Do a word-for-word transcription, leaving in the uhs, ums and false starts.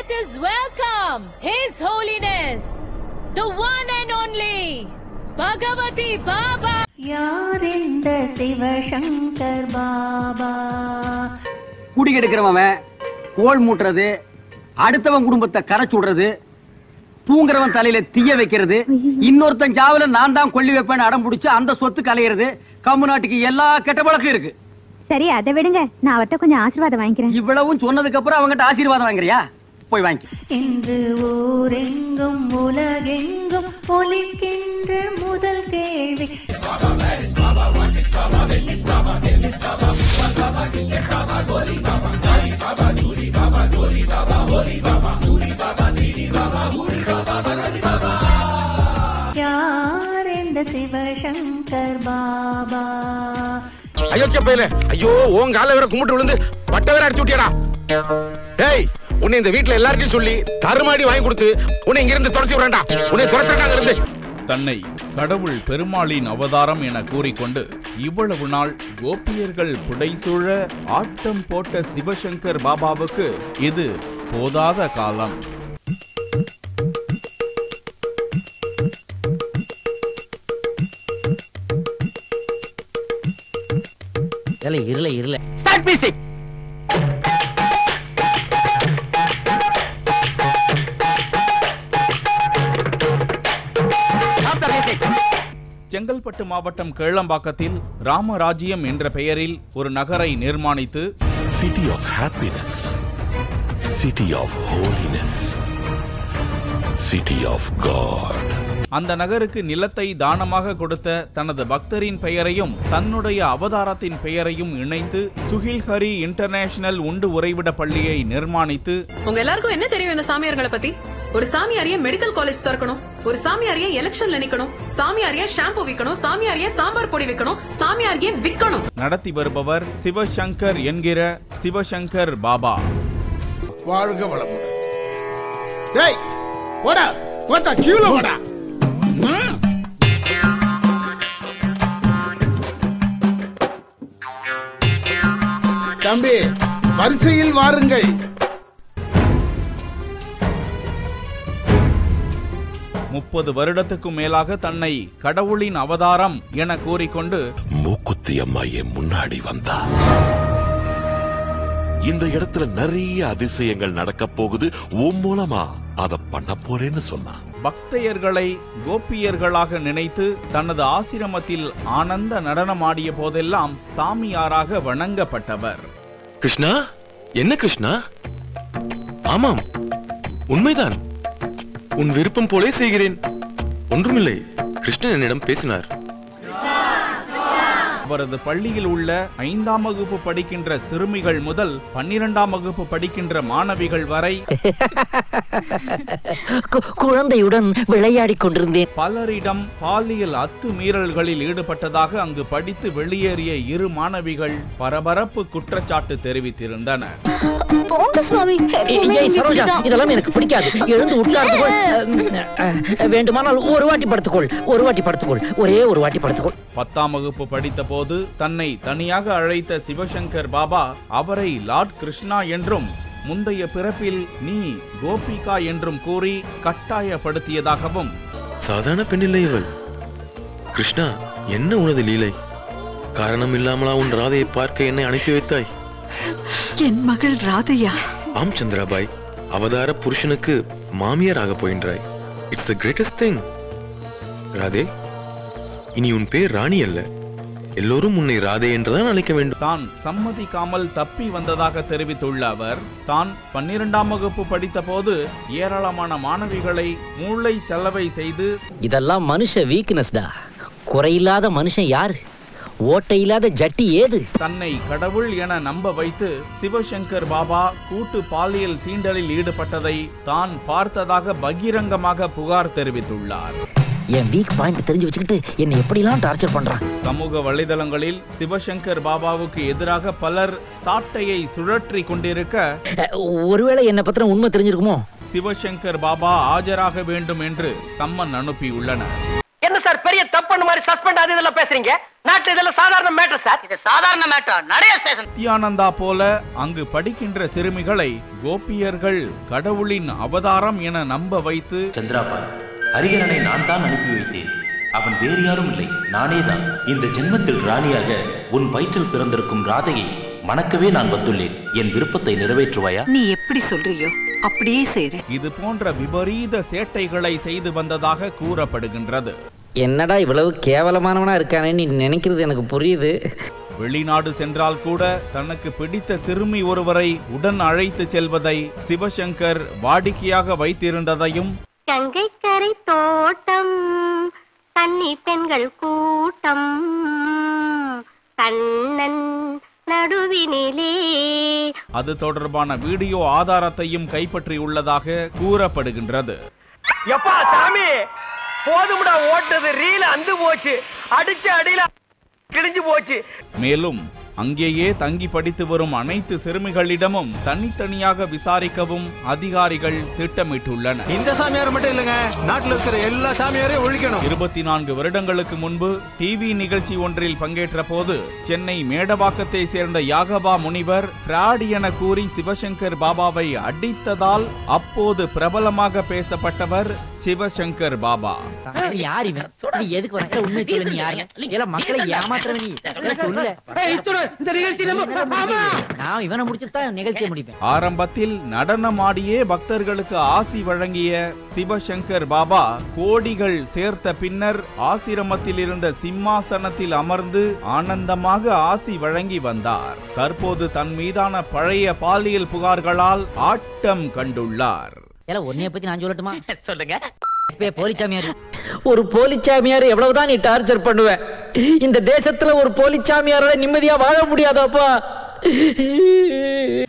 Let us welcome His Holiness, the one and only Bhagavati Baba. யாரெந்த Sivasankar Baba? குடி கெடுக்கிறவன், கோல் மூட்டுறது, அடுத்தவன் குடும்பத்தை கரைச்சு விடுறது, தூங்குறவன் தலையில தீய வைக்கிறது, இன்னொருத்தன் ஜாவில நான் தான் கொள்ளி வைப்பேன் அடம் பிடிச்சு அந்த சொத்து கலையிறது, கம்முநாட்டுக்கு எல்லா கெட்ட பழக்கம் இருக்கு. சரி, அதை விடுங்க, நான் அவர்கிட்ட கொஞ்சம் ஆசீர்வாதம் வாங்கிக்கிறேன். இவ்வளவும் சொன்னதுக்கு அப்புறம் அவங்ககிட்ட ஆசீர்வாதம் வாங்குறியா? போய் வாங்கி. இன்று ஊரெங்கும் உலகெங்கும் ஒலிக்கின்ற முதல் கேள்வி, யார் இந்த சிவசங்கர் பாபா? அயோக்கிய பையலே, ஐயோ உன் கால வேற கும்பிட்டு விழுந்து பட்ட வேற அடிச்சு விட்டியடா. டேய், உன்னை இந்த வீட்டுல எல்லார்ட்டையும் சொல்லி தருமாடி வாங்கி கொடுத்து உன்னை இங்க இருந்து துரத்தி விடுறேன்டா. உன்னை துரத்துறாங்க இருந்து. தன்னை கடவுள் பெருமாளின் அவதாரம் என கூறிக்கொண்டு இவ்வளவு நாள் கோபியர்கள் புடைசூழ ஆட்டம் போட்ட சிவசங்கர் பாபாவுக்கு இது போதாத காலம். இருள இருள ஸ்டார்ட் மியூசிக். செங்கல்பட்டு மாவட்டம் கேளம்பாக்கத்தில் ராமராஜ்யம் என்ற பெயரில் ஒரு நகரை நிர்மாணித்து city of happiness, city of holiness, city of God. அந்த நகருக்கு நிலத்தை தானமாக கொடுத்த தனது பக்தரின் பெயரையும் தன்னுடைய அவதாரத்தின் பெயரையும் இணைத்து சுகில்ஹரி இன்டர்நேஷனல் உண்டு உறைவிட பள்ளியை நிர்மாணித்து. உங்க எல்லாருக்கும் என்ன தெரியும் இந்த சாமியார்களை பத்தி? ஒரு சாமியாரிய மெடிக்கல் காலேஜ் திறக்கணும், ஒரு சாமியாரிய எலெக்ஷன்ல நிக்கணும், சாமியாரிய ஷாம்பு விற்கணும், சாமியாரிய சாம்பார் பொடி விற்கணும், சாமியாரிய விற்கணும். நடத்தி வருபவர் சிவசங்கர் என்கிற சிவசங்கர் பாபா. வாழ்க வளமுடன். டேய், போடா, போடா, கியூல போடா. தம்பி, வரிசையில் வாருங்கள். முப்பது வருடத்துக்கு மேலாக தன்னை கடவுளின் அவதாரம் என கூறிக்கொண்டு மூக்குத்தி அம்மா என் முன்னாடி வந்தா. இந்த இடத்துல நிறைய அதிசயங்கள் நடக்க போகுது, உன் மூலமா அத பண்ண போறேன்னு சொன்னா. பக்தையர்களை கோபியர்களாக நினைத்து தனது ஆசிரமத்தில் ஆனந்த நடனமாடிய போதெல்லாம் சாமியாராக வணங்கப்பட்டவர். கிருஷ்ணா, என்ன கிருஷ்ணா? ஆமாம், உண்மைதான். உன் விருப்பம் போலே செய்கிறேன். ஒன்றுமில்லை. கிருஷ்ணன் என்னிடம் பேசினார். அவரது பள்ளியில் உள்ள ஐந்தாம் வகுப்பு படிக்கின்ற சிறுமிகள் முதல் பன்னிரெண்டாம் வகுப்பு படிக்கின்ற மாணவிகள் வரை குழந்தையுடன் விளையாடிக் கொண்டிருந்தேன். பலரிடம் பாலியல் அத்துமீறல்களில் ஈடுபட்டதாக அங்கு படித்து வெளியேறிய இரு மாணவிகள் பரபரப்பு குற்றச்சாட்டு தெரிவித்திருந்தனர். இதெல்லாம் எனக்கு பிடிக்காது. எழுந்து உட்கார்ந்து வேண்டுமானால் ஒரு வாட்டி படுத்துக்கொள், ஒரு வாட்டி படுத்துக்கொள், ஒரே ஒரு வாட்டி படுத்துக்கொள். பத்தாம் வகுப்பு படித்த போது தன்னை தனியாக அழைத்த சிவசங்கர் பாபா அவரை லார்ட் கிருஷ்ணா என்றும் முந்தைய பிறப்பில் நீ கோபிகா என்றும் கூறி கட்டாயப்படுத்தியதாகவும். சாதாரண பெண்ணில்லை இவள். கிருஷ்ணா, என்ன உனது லீலை? காரணம் இல்லாமலா உன் ராதையை பார்க்க என்னை அனுப்பி வைத்தாய்? என் மகள் ராதையா? ஆம் சந்திராபாய், அவதார புருஷனுக்கு மாமியாராக போகின்றாய். It's the greatest thing. Radhe, இனி உன் பேர் ராணி அல்ல, எல்லோரும் உன்னை ராதே என்றுதான் அழைக்க வேண்டும். தான் சம்மதிக்காமல் தப்பி வந்ததாக தெரிவித்துள்ள அவர், தான் பன்னிரெண்டாம் வகுப்பு படித்த போது ஏராளமான மாணவிகளை மூளை சலவை செய்து. இதெல்லாம் மனுஷ வீக்னஸ்டா. குறையில்லாத மனுஷன் யாரு? ஓட்டையில்லாத ஜட்டி ஏது? தன்னை கடவுள் என நம்ப வைத்து சிவசங்கர் பாபா கூட்டு பாலியல் சீண்டலில் ஈடுபட்டதை தான் பார்த்ததாக பகிரங்கமாக புகார் தெரிவித்துள்ளார். என் வீக் பாயிண்ட் தெரிஞ்சு வச்சுக்கிட்டு என்னை எப்படிலாம் டார்ச்சர் பண்றான். சமூக வலைதளங்களில் சிவசங்கர் பாபாவுக்கு எதிராக பலர் சாட்டையை சுழற்றி கொண்டிருக்க, ஒருவேளை என்ன பத்தின உண்மை தெரிஞ்சிருக்குமோ? சிவசங்கர் பாபா ஆஜராக வேண்டும் என்று சம்மன் அனுப்பியுள்ளனர். என்ன சார் பெரிய தப்பு மாதிரி சஸ்பெண்ட் அது இதெல்லாம் பேசுறீங்க? நாட்டுல இதெல்லாம் சாதாரண மேட்டர் சார். இது சாதாரண மேட்டர். நடைய ஸ்டேஷன். நித்யானந்தா போல அங்கு படிக்கின்ற சிறுமிகளை கோபியர்கள் கடவுளின் அவதாரம் என நம்ப வைத்து, சந்திராபாய், ஹரிகரனை நான் தான் அனுப்பி வைத்தேன். அவன் வேறு யாரும் இல்லை, நானே தான். இந்த ஜென்மத்தில் ராணியாக உன் வயிற்றில் பிறந்திருக்கும் ராதையை மணக்கவே நான் வந்துள்ளேன். என் விருப்பத்தை நிறைவேற்றுவாயா? நீ எப்படி சொல்றியோ அப்படியே செய்றேன். இது போன்ற விபரீத சேட்டைகளை செய்து வந்ததாக கூறப்படுகின்றது. என்னடா இவ்வளவு கேவலமானவனா இருக்கானே நீ நினைக்கிறது எனக்கு புரியுது. வெளிநாடு சென்றால் கூட தனக்கு பிடித்த சிறுமி ஒருவரை உடன் அழைத்து செல்வதை சிவசங்கர் வாடிக்கையாக வைத்திருந்ததையும், கங்கை கரை தோட்டம் கன்னி பெண்கள் கூட்டம் கண்ணன் நடுவினிலே அது தொடர்பான வீடியோ ஆதாரத்தையும் கைப்பற்றியுள்ளதாக கூறப்படுகின்றது. எப்பா சாமி, போதும்டா ஓட்டது. ரீல அந்து போச்சு, அடிச்ச அடியில கிழிஞ்சு போச்சு. மேலும் அங்கேயே தங்கி படித்து வரும் அனைத்து சிறுமிகளிடமும் தனித்தனியாக விசாரிக்கவும் அதிகாரிகள் திட்டமிட்டுள்ளனர். இந்த சாமியார் மட்டும் இல்லங்க, நாட்டில் இருக்கிற எல்லா சாமியாரையும் ஒழிக்கணும். இருபத்தி நான்கு வருடங்களுக்கு முன்பு டிவி நிகழ்ச்சி ஒன்றில் பங்கேற்ற போது சென்னை மேடவாக்கத்தை சேர்ந்த யாகபா முனிவர் பிராட் என கூறி சிவசங்கர் பாபாவை அடித்ததால் அப்போது பிரபலமாக பேசப்பட்டவர் சிவசங்கர் பாபா. யார் இவன்? நீ எதுக்கு வந்த? உண்மை சொல்லு. நீ யாரு? இல்ல மக்களை ஏமாத்துறவன் நீ. சொல்லு. இந்த நிகழ்ச்சி நான் இவனை முடிச்சுதான் நிகழ்ச்சியை முடிப்பேன். ஆரம்பத்தில் நடனமாடியே பக்தர்களுக்கு ஆசி வழங்கிய சிவசங்கர் பாபா கோடிகள் சேர்த்த பின்னர் ஆசிரமத்தில் இருந்த சிம்மாசனத்தில் அமர்ந்து ஆனந்தமாக ஆசி வழங்கி வந்தார். தற்போது தன் மீதான பழைய பாலியல் புகார்களால் ஆட்டம் கண்டுள்ளார். உன்னைய பத்தி நான் சொல்லட்டுமா? சொல்லுங்க. ஒரு போலிச்சாமியார் எவ்வளவுதான் நீ டார்ச்சர் பண்ணுவ? இந்த தேசத்துல ஒரு போலிச்சாமியாரோட நிம்மதியா வாழ முடியாதாப்பா?